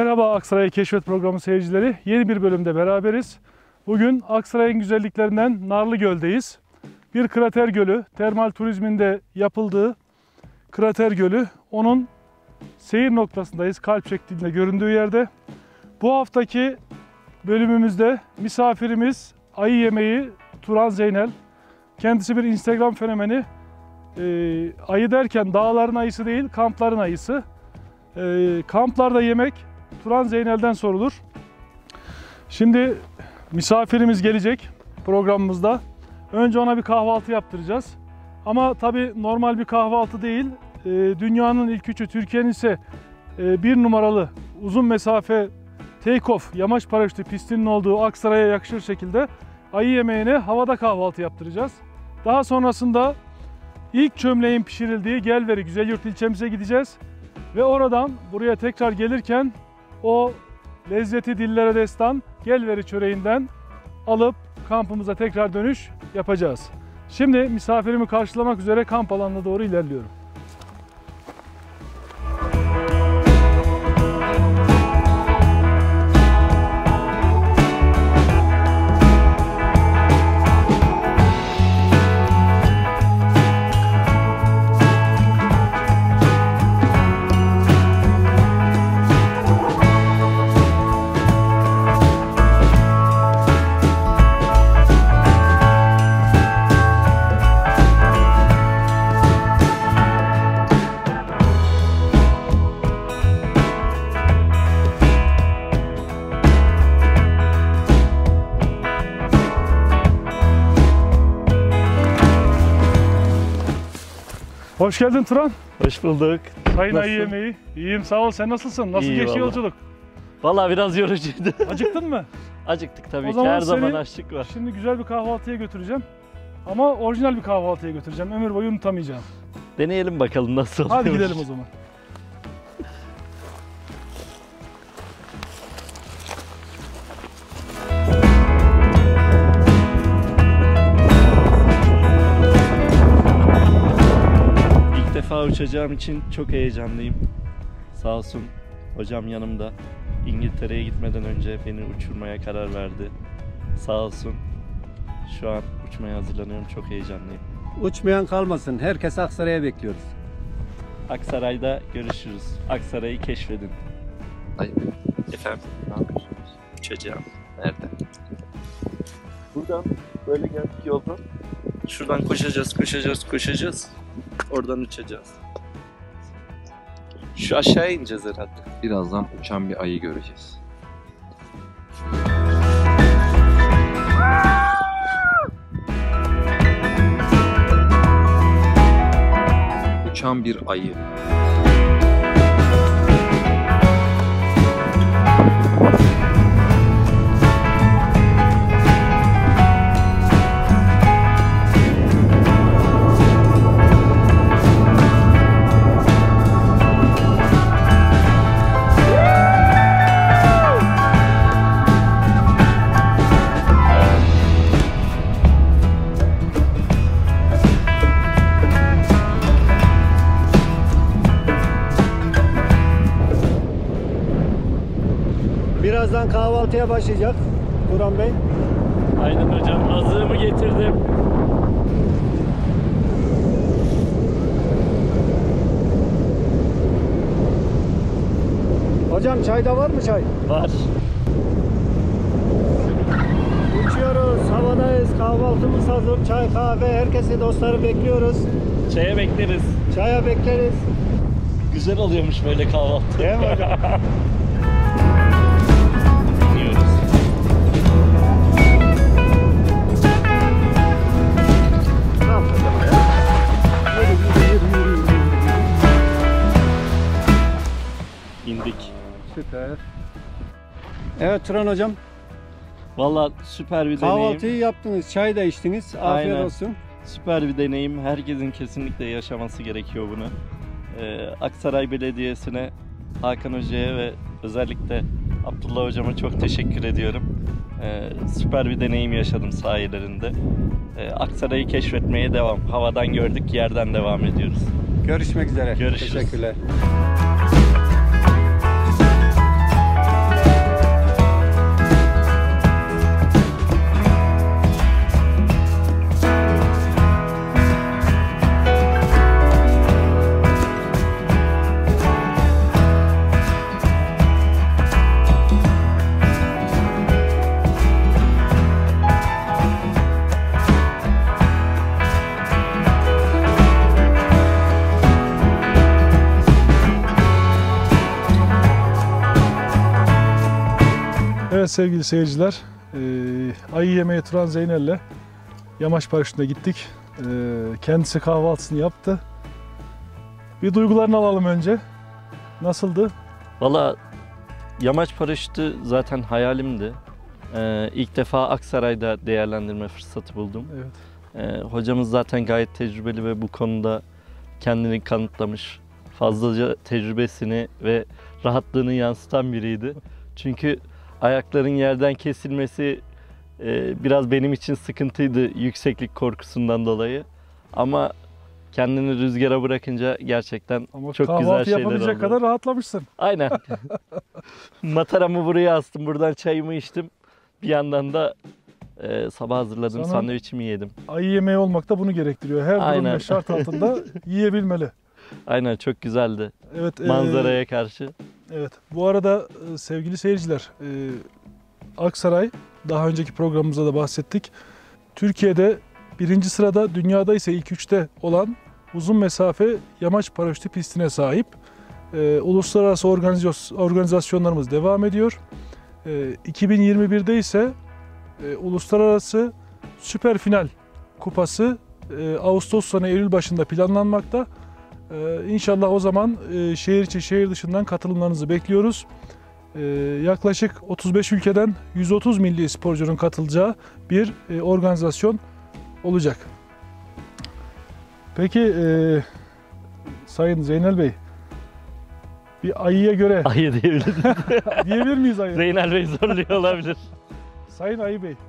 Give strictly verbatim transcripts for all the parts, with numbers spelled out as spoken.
Merhaba Aksaray Keşfet Programı seyircileri. Yeni bir bölümde beraberiz. Bugün Aksaray'ın güzelliklerinden Narlıgöl'deyiz. Bir krater gölü, termal turizminde yapıldığı krater gölü. Onun seyir noktasındayız, kalp şeklinde göründüğü yerde. Bu haftaki bölümümüzde misafirimiz ayı yemeği Turan Zeynel. Kendisi bir Instagram fenomeni. Ee, ayı derken dağların ayısı değil, kampların ayısı. Ee, kamplarda yemek Turan Zeynel'den sorulur. Şimdi misafirimiz gelecek programımızda. Önce ona bir kahvaltı yaptıracağız. Ama tabii normal bir kahvaltı değil. Ee, dünyanın ilk üçü, Türkiye'nin ise e, bir numaralı uzun mesafe take-off, yamaç paraşütü pistinin olduğu Aksaray'a yakışır şekilde ayı yemeğine havada kahvaltı yaptıracağız. Daha sonrasında ilk çömleğin pişirildiği Gelveri Güzelyurt ilçemize gideceğiz. Ve oradan buraya tekrar gelirken o lezzeti dillere destan Gelveri çöreğinden alıp kampımıza tekrar dönüş yapacağız. Şimdi misafirimi karşılamak üzere kamp alanına doğru ilerliyorum. Hoş geldin Turan. Hoş bulduk. Sayın ayı yemeği. İyiyim, sağ ol. Sen nasılsın? Nasıl İyi, geçti vallahi. yolculuk? Vallahi biraz yorucuydu. Acıktın mı? Acıktık tabii O ki. zaman Her zaman seni açlık var. Şimdi güzel bir kahvaltıya götüreceğim. Ama orijinal bir kahvaltıya götüreceğim. Ömür boyu unutamayacağım. Deneyelim bakalım nasıl oluyor. Hadi gidelim o zaman. İlk defa uçacağım için çok heyecanlıyım. Sağ olsun hocam yanımda. İngiltere'ye gitmeden önce beni uçurmaya karar verdi. Sağ olsun. Şu an uçmaya hazırlanıyorum. Çok heyecanlıyım. Uçmayan kalmasın. Herkes Aksaray'a bekliyoruz. Aksaray'da görüşürüz. Aksaray'ı keşfedin. Ay, efendim, ne yapıyorsunuz? Uçacağım. Nerede? Buradan böyle geldik yoldan. Şuradan koşacağız, koşacağız, koşacağız. Oradan uçacağız. Şu aşağı ineceğiz herhalde. Birazdan uçan bir ayı göreceğiz. Uçan bir ayı. Birazdan kahvaltıya başlayacak Turan Bey. Aynen hocam. Azığımı getirdim. Hocam çayda var mı çay? Var. Uçuyoruz, havadayız, kahvaltımız hazır, çay, kahve, herkesi, dostları bekliyoruz. Çaya bekleriz. Çaya bekleriz. Güzel oluyormuş böyle kahvaltı. Değil mi hocam? Dinliyoruz. Ne yapacağım ya? Yürü, yürü, yürü, yürü, yürü. İndik. Süper. Evet Turan hocam, Vallahi süper bir kahvaltıyı deneyim. yaptınız, çay da içtiniz. Afiyet Aynen. olsun. Süper bir deneyim. Herkesin kesinlikle yaşaması gerekiyor bunu. Ee, Aksaray Belediyesi'ne, Hakan Hoca'ya ve özellikle Abdullah Hocama çok teşekkür ediyorum. Ee, süper bir deneyim yaşadım sahilerinde. Ee, Aksaray'ı keşfetmeye devam. Havadan gördük, yerden devam ediyoruz. Görüşmek üzere. Görüşürüz. Teşekkürler. Evet sevgili seyirciler, e, ayı yemeye Turan Zeynel'le yamaç paraşütüne gittik. E, kendisi kahvaltısını yaptı. Bir duygularını alalım önce. Nasıldı? Valla yamaç paraşütü zaten hayalimdi. Ee, ilk defa Aksaray'da değerlendirme fırsatı buldum. Evet. Ee, hocamız zaten gayet tecrübeli ve bu konuda kendini kanıtlamış. Fazlaca tecrübesini ve rahatlığını yansıtan biriydi. Çünkü ayakların yerden kesilmesi e, biraz benim için sıkıntıydı yükseklik korkusundan dolayı. Ama kendini rüzgara bırakınca gerçekten Ama çok güzel kahvaltı şeyler yapabilecek oldu. kadar rahatlamışsın. Aynen. Mataramı buraya astım. Buradan çayımı içtim. Bir yandan da e, sabah hazırladığım Sana- sandviçimi yedim. Ayı yemeği olmak da bunu gerektiriyor. Her durum Aynen. ve şart altında yiyebilmeli. Aynen, çok güzeldi. Evet. e, Manzaraya karşı. Evet. Bu arada e, sevgili seyirciler, e, Aksaray, daha önceki programımızda da bahsettik. Türkiye'de birinci sırada, dünyada ise ilk üçte olan uzun mesafe yamaç paraşütü pistine sahip. E, uluslararası organizasyon- organizasyonlarımız devam ediyor. E, iki bin yirmi birde ise e, uluslararası süper final kupası e, Ağustos sonu Eylül başında planlanmakta. Ee, İnşallah o zaman e, şehir içi şehir dışından katılımlarınızı bekliyoruz. Ee, yaklaşık otuz beş ülkeden yüz otuz milli sporcunun katılacağı bir e, organizasyon olacak. Peki e, Sayın Zeynel Bey, bir ayıya göre Ayı diyebilirim. diyebilir miyiz ayı? Zeynel Bey zorluyor olabilir. Sayın Ayı Bey, e,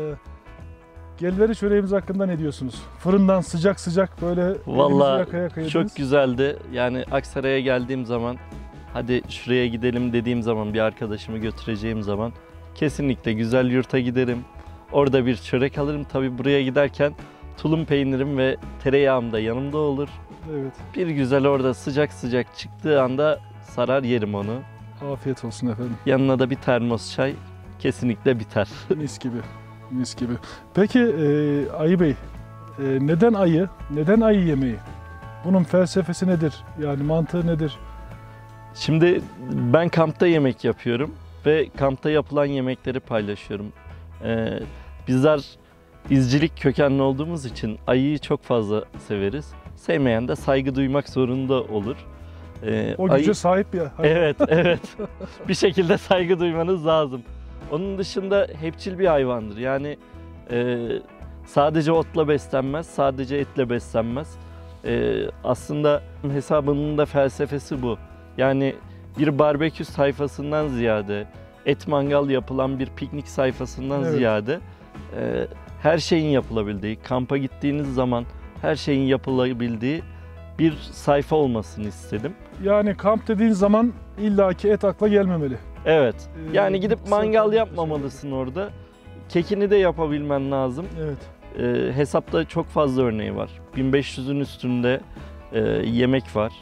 gelveri çöreğimiz hakkında ne diyorsunuz? Fırından sıcak sıcak böyle elinizi Vallahi yakaya yakaya yediniz. Çok güzeldi. Yani Aksaray'a geldiğim zaman, hadi şuraya gidelim dediğim zaman, bir arkadaşımı götüreceğim zaman kesinlikle güzel yurta giderim. Orada bir çörek alırım. Tabii buraya giderken tulum peynirim ve tereyağım da yanımda olur. Evet. Bir güzel orada sıcak sıcak çıktığı anda sarar yerim onu. Afiyet olsun efendim. Yanına da bir termos çay kesinlikle biter. Mis gibi. Mis gibi. Peki e, Ayı Bey, e, neden ayı? Neden ayı yemeği? Bunun felsefesi nedir? Yani mantığı nedir? Şimdi ben kampta yemek yapıyorum ve kampta yapılan yemekleri paylaşıyorum. Ee, bizler izcilik kökenli olduğumuz için ayıyı çok fazla severiz. Sevmeyen de saygı duymak zorunda olur. Ee, O ayı- güce sahip bir hayvan. Evet, evet. Bir şekilde saygı duymanız lazım. Onun dışında hepçil bir hayvandır. Yani e, sadece otla beslenmez, sadece etle beslenmez. E, aslında hesabının da felsefesi bu. Yani bir barbekü sayfasından ziyade, et mangal yapılan bir piknik sayfasından Evet. ziyade e, her şeyin yapılabildiği, kampa gittiğiniz zaman her şeyin yapılabildiği bir sayfa olmasını istedim. Yani kamp dediğin zaman illaki et akla gelmemeli. Evet. Ee, Yani gidip kısa mangal tabii yapmamalısın orada. Kekini de yapabilmen lazım. Evet. Ee, hesapta çok fazla örneği var. bin beş yüzün üstünde e, yemek var.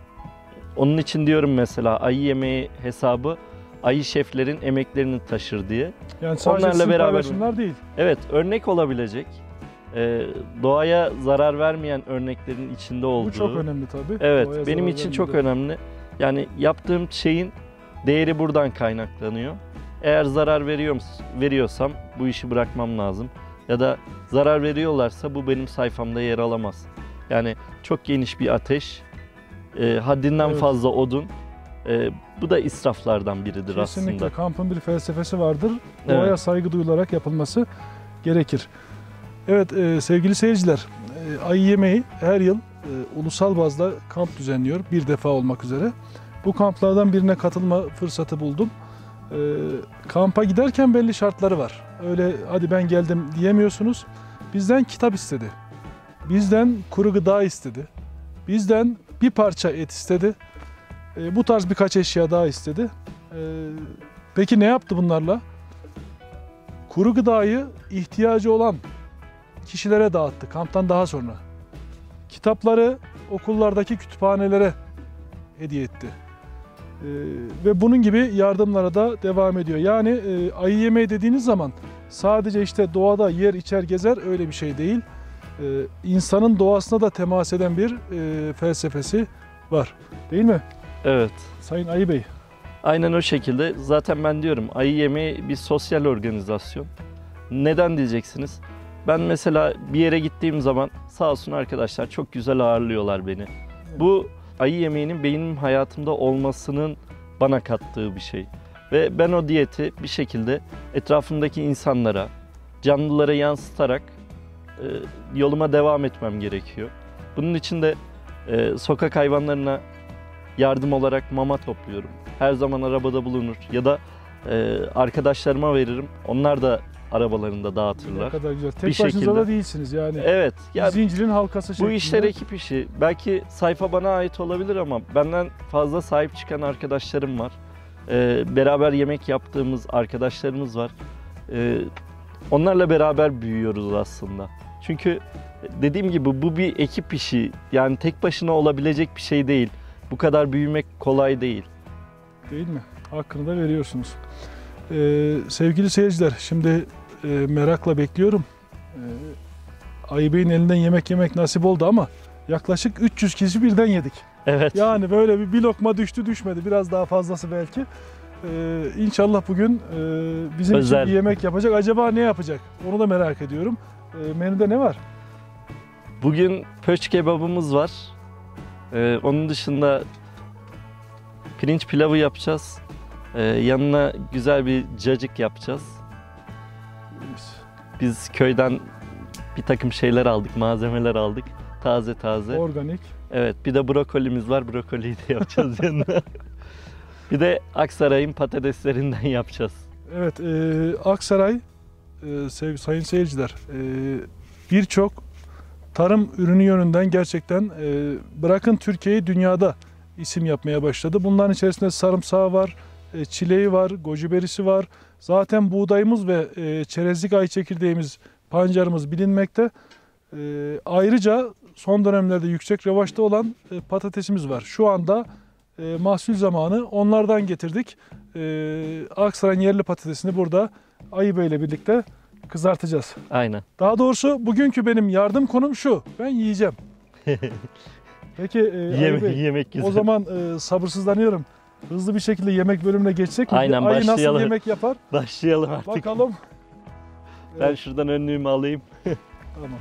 Onun için diyorum mesela ayı yemeği hesabı ayı şeflerin emeklerini taşır diye. Yani sadece Onlarla sizin beraber- paylaşımlar değil. Evet, örnek olabilecek, e, doğaya zarar vermeyen örneklerin içinde olduğu. Bu çok önemli tabii. Evet, Doğaya benim zarar için çok vermeden. önemli. Yani yaptığım şeyin değeri buradan kaynaklanıyor. Eğer zarar veriyor, veriyorsam bu işi bırakmam lazım. Ya da zarar veriyorlarsa bu benim sayfamda yer alamaz. Yani çok geniş bir ateş, e, haddinden Evet. fazla odun. E, bu da israflardan biridir Kesinlikle aslında. kampın bir felsefesi vardır. Evet. Doğaya saygı duyularak yapılması gerekir. Evet e, sevgili seyirciler, e, ayı yemeği her yıl e, ulusal bazda kamp düzenliyor. Bir defa olmak üzere. Bu kamplardan birine katılma fırsatı buldum. E, kampa giderken belli şartları var. Öyle hadi ben geldim diyemiyorsunuz. Bizden kitap istedi. Bizden kuru gıda istedi. Bizden bir parça et istedi. E, bu tarz birkaç eşya daha istedi. E, peki ne yaptı bunlarla? Kuru gıdayı ihtiyacı olan kişilere dağıttı kamptan daha sonra. Kitapları okullardaki kütüphanelere hediye etti. Ee, ve bunun gibi yardımlara da devam ediyor. Yani e, ayı yemeği dediğiniz zaman sadece işte doğada yer içer gezer öyle bir şey değil. Ee, insanın doğasına da temas eden bir e, felsefesi var. Değil mi? Evet. Sayın Ayı Bey, Aynen o şekilde. Zaten ben diyorum ayı yemeği bir sosyal organizasyon. Neden diyeceksiniz? Ben mesela bir yere gittiğim zaman sağ olsun arkadaşlar çok güzel ağırlıyorlar beni. Bu ayı yemeğinin benim hayatımda olmasının bana kattığı bir şey. Ve ben o diyeti bir şekilde etrafımdaki insanlara, canlılara yansıtarak e, yoluma devam etmem gerekiyor. Bunun için de e, sokak hayvanlarına yardım olarak mama topluyorum. Her zaman arabada bulunur ya da e, arkadaşlarıma veririm. Onlar da arabalarında Ne dağıtırlar. kadar güzel. Tek Bir başınıza şekilde. da değilsiniz yani. Evet. Ya Zincirin halkası bu şeklinde. işler ekip işi. Belki sayfa bana ait olabilir ama benden fazla sahip çıkan arkadaşlarım var. Ee, beraber yemek yaptığımız arkadaşlarımız var. Ee, onlarla beraber büyüyoruz aslında. Çünkü dediğim gibi bu bir ekip işi. Yani tek başına olabilecek bir şey değil. Bu kadar büyümek kolay değil. Değil mi? Hakkını da veriyorsunuz. Ee, sevgili seyirciler, şimdi e, merakla bekliyorum. Ee, Ayı Bey'in elinden yemek yemek nasip oldu ama yaklaşık üç yüz kişi birden yedik. Evet. Yani böyle bir, bir lokma düştü düşmedi. Biraz daha fazlası belki. Ee, İnşallah bugün e, bizim Özel. için bir yemek yapacak. Acaba ne yapacak? Onu da merak ediyorum. Ee, menüde ne var? Bugün pöç kebabımız var. Ee, onun dışında pirinç pilavı yapacağız. Ee, yanına güzel bir cacık yapacağız. Biz köyden bir takım şeyler aldık, malzemeler aldık. Taze taze. Organik. Evet, bir de brokolimiz var. Brokoliyi de yapacağız yanına. Bir de Aksaray'ın patateslerinden yapacağız. Evet, e, Aksaray, e, sev, sayın seyirciler, e, birçok tarım ürünü yönünden gerçekten e, bırakın Türkiye'yi dünyada isim yapmaya başladı. Bunların içerisinde sarımsağı var, e, çileği var, goji berisi var. Zaten buğdayımız ve e, çerezlik ay çekirdeğimiz, pancarımız bilinmekte. E, ayrıca son dönemlerde yüksek revaçta olan e, patatesimiz var. Şu anda e, mahsul zamanı, onlardan getirdik. E, Aksaray'ın yerli patatesini burada Ayı Bey ile birlikte kızartacağız. Aynen. Daha doğrusu bugünkü benim yardım konum şu: ben yiyeceğim. Peki e, Ayı Yemek, Bey, yemek güzel. o zaman e, sabırsızlanıyorum. Hızlı bir şekilde yemek bölümüne geçsek mi? Aynen, Ayı nasıl başlayalım. yemek yapar? Başlayalım artık. Bakalım. Ben şuradan önlüğümü alayım. Tamam.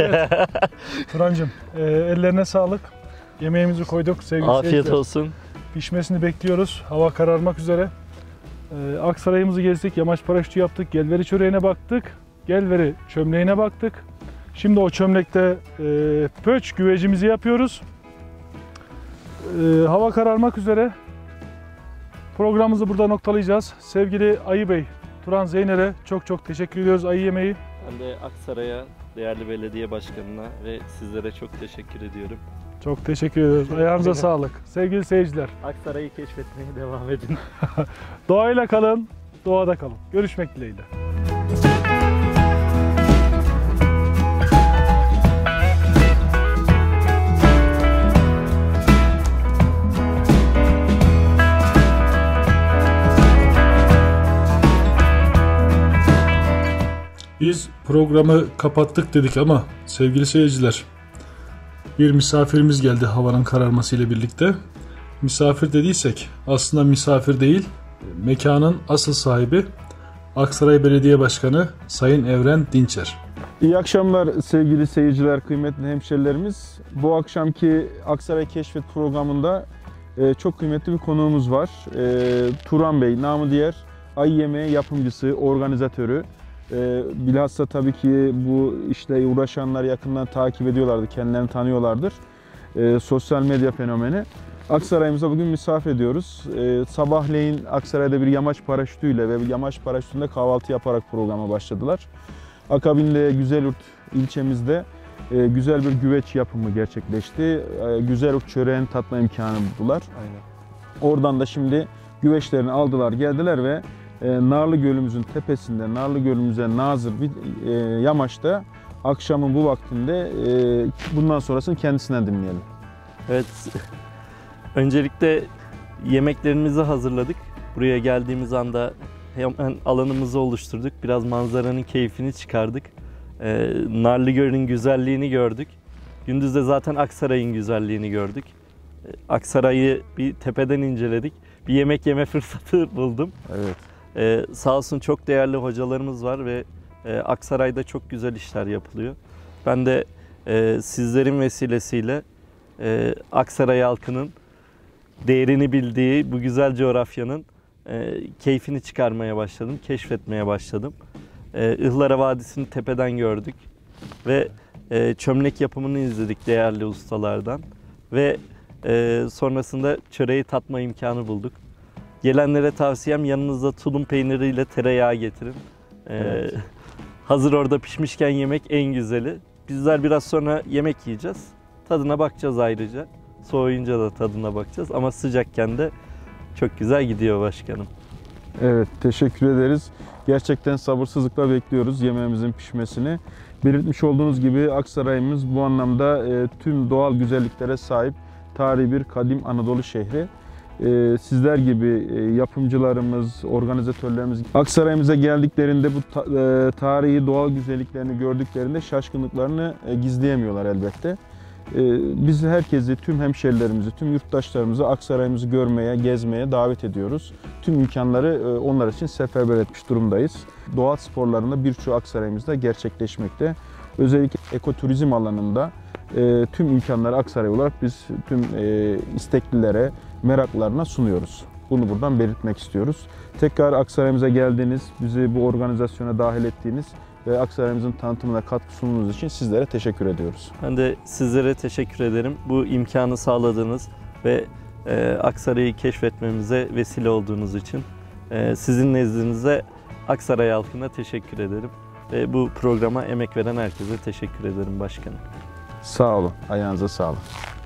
Evet. Turancığım, e, ellerine sağlık. Yemeğimizi koyduk sevgili Afiyet seyirciler. olsun. Pişmesini bekliyoruz. Hava kararmak üzere. E, Aksaray'ımızı gezdik, yamaç paraşütü yaptık, Gelveri çöreğine baktık, Gelveri çömleğine baktık. Şimdi o çömlekte e, pöç güvecimizi yapıyoruz. E, hava kararmak üzere. Programımızı burada noktalayacağız. Sevgili Ayı Bey, Turan Zeyner'e çok çok teşekkür ediyoruz ayı yemeği. Ben de Aksaray'a, değerli belediye başkanına ve sizlere çok teşekkür ediyorum. Çok teşekkür ediyoruz. Ayağınıza sağlık. Sevgili seyirciler, Aksaray'ı keşfetmeye devam edin. doğayla kalın, doğada kalın. Görüşmek dileğiyle. Biz programı kapattık dedik ama sevgili seyirciler, bir misafirimiz geldi havanın kararmasıyla birlikte. Misafir dediysek aslında misafir değil, mekanın asıl sahibi Aksaray Belediye Başkanı Sayın Evren Dinçer. İyi akşamlar sevgili seyirciler, kıymetli hemşerilerimiz. Bu akşamki Aksaray Keşfet programında e, çok kıymetli bir konuğumuz var. E, Turan Bey, namı diğer ayı yemeği yapımcısı, organizatörü. E, bilhassa tabii ki bu işle uğraşanlar yakından takip ediyorlardı, kendilerini tanıyorlardır. E, sosyal medya fenomeni. Aksaray'ımıza bugün misafir ediyoruz. E, sabahleyin Aksaray'da bir yamaç paraşütüyle ve bir yamaç paraşütünde kahvaltı yaparak programa başladılar. Akabinde Güzelyurt ilçemizde e, güzel bir güveç yapımı gerçekleşti. E, Güzelyurt çöreğini tatma imkanı buldular. Aynen. Oradan da şimdi güveçlerini aldılar, geldiler ve e, Narlı Gölümüzün tepesinde, Narlı Gölümüze nazır bir e, yamaçta akşamın bu vaktinde e, bundan sonrasını kendisinden dinleyelim. Evet, öncelikle yemeklerimizi hazırladık. Buraya geldiğimiz anda hemen alanımızı oluşturduk. Biraz manzaranın keyfini çıkardık. Ee, Narlı Göl'ün güzelliğini gördük. Gündüz de zaten Aksaray'ın güzelliğini gördük. Ee, Aksaray'ı bir tepeden inceledik. Bir yemek yeme fırsatı buldum. Evet. Ee, sağ olsun çok değerli hocalarımız var ve e, Aksaray'da çok güzel işler yapılıyor. Ben de e, sizlerin vesilesiyle e, Aksaray halkının değerini bildiği bu güzel coğrafyanın e, keyfini çıkarmaya başladım, keşfetmeye başladım. E, Ihlara Vadisi'ni tepeden gördük ve e, çömlek yapımını izledik değerli ustalardan ve e, sonrasında çöreği tatma imkanı bulduk. Gelenlere tavsiyem yanınızda tulum peyniriyle tereyağı getirin. E, Evet. Hazır orada pişmişken yemek en güzeli. Bizler biraz sonra yemek yiyeceğiz. Tadına bakacağız ayrıca. Soğuyunca da tadına bakacağız ama sıcakken de çok güzel gidiyor başkanım. Evet, teşekkür ederiz. Gerçekten sabırsızlıkla bekliyoruz yemeğimizin pişmesini. Belirtmiş olduğunuz gibi Aksaray'ımız bu anlamda e, tüm doğal güzelliklere sahip tarihi bir kadim Anadolu şehri. E, sizler gibi e, yapımcılarımız, organizatörlerimiz Aksaray'ımıza geldiklerinde bu ta, e, tarihi doğal güzelliklerini gördüklerinde şaşkınlıklarını e, gizleyemiyorlar elbette. Biz herkesi, tüm hemşerilerimizi, tüm yurttaşlarımızı Aksaray'ımızı görmeye, gezmeye davet ediyoruz. Tüm imkanları onlar için seferber etmiş durumdayız. Doğa sporlarında birçoğu Aksaray'ımızda gerçekleşmekte. Özellikle ekoturizm alanında tüm imkanları Aksaray olarak biz tüm isteklilere, meraklarına sunuyoruz. Bunu buradan belirtmek istiyoruz. Tekrar Aksaray'ımıza geldiğiniz, bizi bu organizasyona dahil ettiğiniz ve Aksaray'ımızın tanıtımına katkı sunduğunuz için sizlere teşekkür ediyoruz. Ben de sizlere teşekkür ederim. Bu imkanı sağladığınız ve e, Aksaray'ı keşfetmemize vesile olduğunuz için e, sizin nezdinizde Aksaray halkına teşekkür ederim. Ve bu programa emek veren herkese teşekkür ederim başkanım. Sağ olun, ayağınıza sağlık.